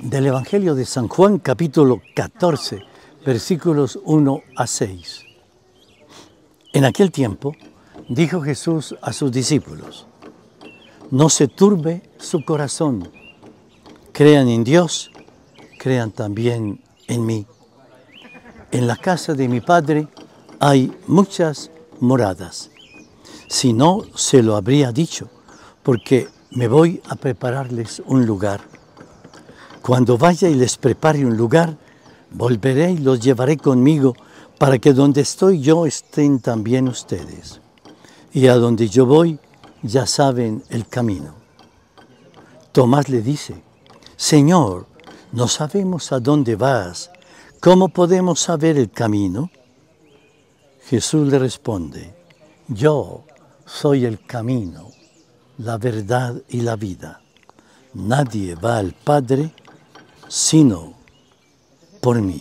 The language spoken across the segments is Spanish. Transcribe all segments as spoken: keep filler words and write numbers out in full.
Del Evangelio de San Juan, capítulo catorce, versículos uno a seis. En aquel tiempo, dijo Jesús a sus discípulos: no se turbe su corazón, crean en Dios, crean también en mí. En la casa de mi Padre hay muchas moradas. Si no, se lo habría dicho, porque me voy a prepararles un lugar. Cuando vaya y les prepare un lugar, volveré y los llevaré conmigo, para que donde estoy yo estén también ustedes. Y a donde yo voy, ya saben el camino. Tomás le dice: Señor, no sabemos a dónde vas, ¿cómo podemos saber el camino? Jesús le responde: yo soy el camino, la verdad y la vida. Nadie va al Padre sino por mí.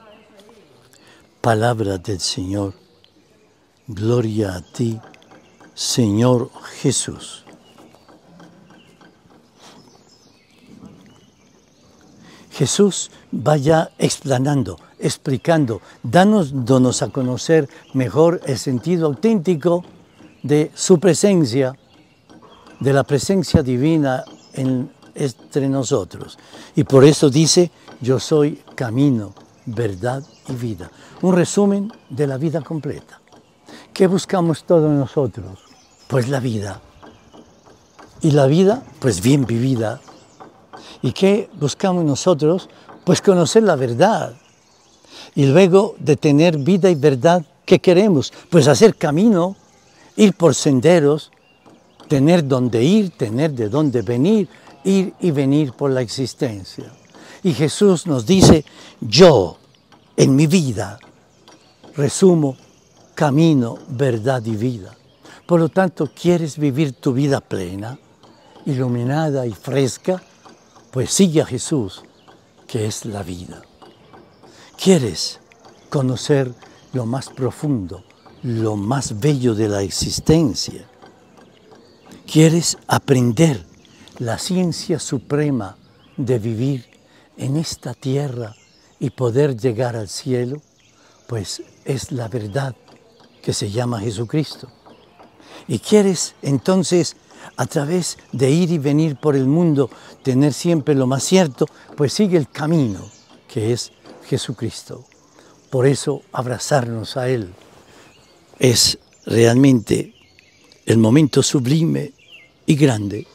Palabra del Señor. Gloria a ti, Señor Jesús. Jesús vaya explanando, explicando, dándonos a conocer mejor el sentido auténtico de su presencia, de la presencia divina en, entre nosotros. Y por eso dice: yo soy camino, verdad y vida. Un resumen de la vida completa. ¿Qué buscamos todos nosotros? Pues la vida. Y la vida, pues bien vivida. ¿Y qué buscamos nosotros? Pues conocer la verdad. Y luego de tener vida y verdad, ¿qué queremos? Pues hacer camino, ir por senderos, tener dónde ir, tener de dónde venir, ir y venir por la existencia. Y Jesús nos dice: yo, en mi vida, resumo camino, verdad y vida. Por lo tanto, ¿quieres vivir tu vida plena, iluminada y fresca? Pues sigue a Jesús, que es la vida. ¿Quieres conocer lo más profundo, lo más bello de la existencia? ¿Quieres aprender la ciencia suprema de vivir en esta tierra y poder llegar al cielo? Pues es la verdad que se llama Jesucristo. ¿Y quieres entonces, a través de ir y venir por el mundo, tener siempre lo más cierto? Pues sigue el camino, que es Jesucristo. Por eso abrazarnos a Él es realmente el momento sublime y grande.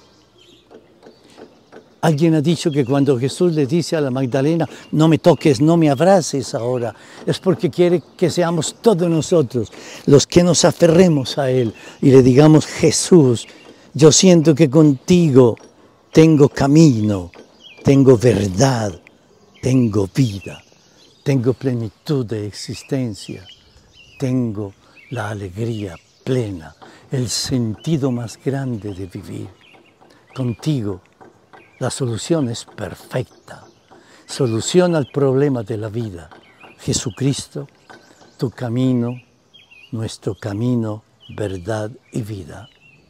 Alguien ha dicho que cuando Jesús le dice a la Magdalena: no me toques, no me abraces ahora, es porque quiere que seamos todos nosotros los que nos aferremos a Él y le digamos: Jesús, yo siento que contigo tengo camino, tengo verdad, tengo vida, tengo plenitud de existencia, tengo la alegría plena, el sentido más grande de vivir. Contigo la solución es perfecta, solución al problema de la vida. Jesucristo, tu camino, nuestro camino, verdad y vida.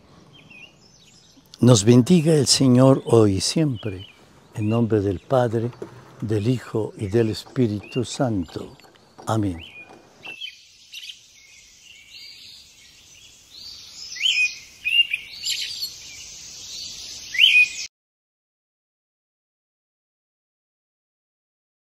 Nos bendiga el Señor hoy y siempre, en nombre del Padre, del Hijo y del Espíritu Santo. Amén.